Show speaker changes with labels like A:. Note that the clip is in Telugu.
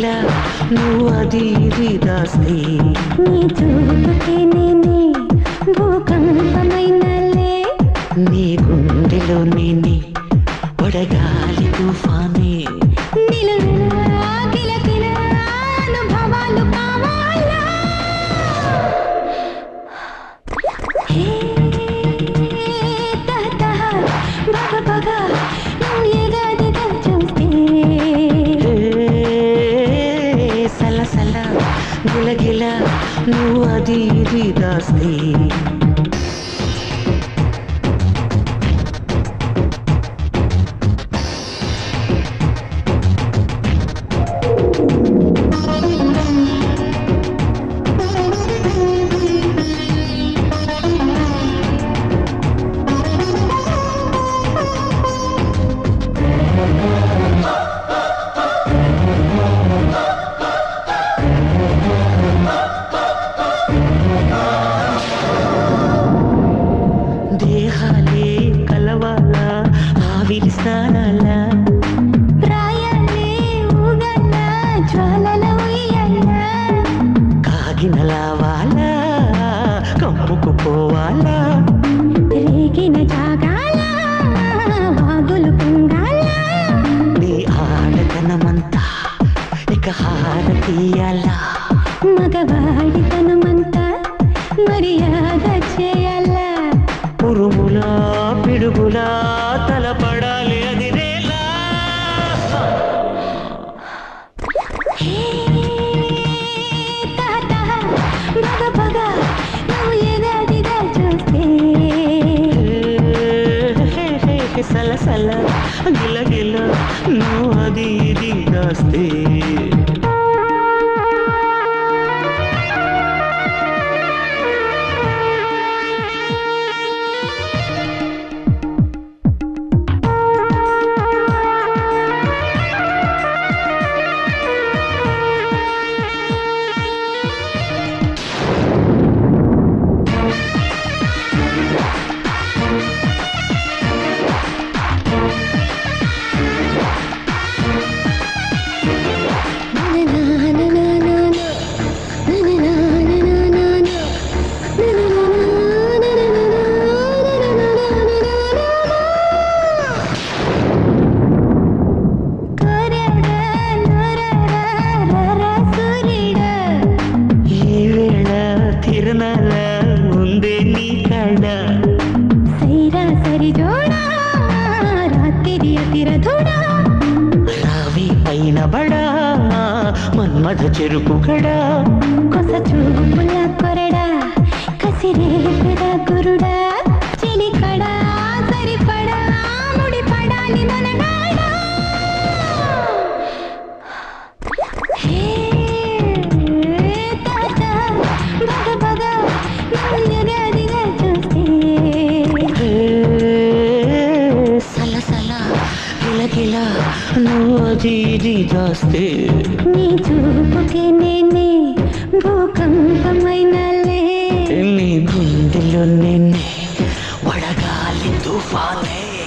A: గిలగిలా నువ్వు అది ఇది దాస్తే
B: నీ చూపుకే నేనే భూకంపమైనలే
A: నీ గుండెలో నేనే వడగాలి తుఫానే
B: నిలువెలా గిలగిలా అనుభవాలు కావాలా హే తహతహ బగ బగ నువ్వు ఎగాదిగా చూస్తే
A: సలసల గిలగిలా నువ్వు అది ఇది దాస్తే దేహాలే కలవాలా ఆవిరి స్నానాలా
B: ప్రాయాలే ఊగల్ల జ్వాలల ఉయ్యాల
A: కాగినలావాలా కమ్ముకుపోవాలా
B: రేగిన జాగాల వాగులు పొంగాల
A: నీ ఆడతనమంతా ఇక హారతీయాలా
B: మగవాడితనమంతా మర్యాద చేయాలా
A: పురుగులా పిడుగులా తలపడాలి అది రేలా
B: హే తహతహ బగ బగ నువ్వు ఎగాదిగా చూస్తే
A: సలసల గిలగిల నువ్వు అది ఇది దాస్తే ఉందే నీ కడ
B: సైరా సరి జోడా రాత్రి అతిరధుడా
A: రావి పైన బడా మన్మథ చెరుకు గడా
B: కొస చూపుల కొరడా కసిరే పెద గురుడా చెలి కడా సరిపడా ముడి పడాలి మనగాడా హే తాత బగ బగ నువ్వు ఎగాదిగా చూస్తే
A: సలసల గిలగిల నువ్వు అది ఇది దాస్తే
B: నీ చూపుకే నేనే భూకంపమైనలే
A: నీ గుండెలో నిన్నే వడగాలి తుఫానే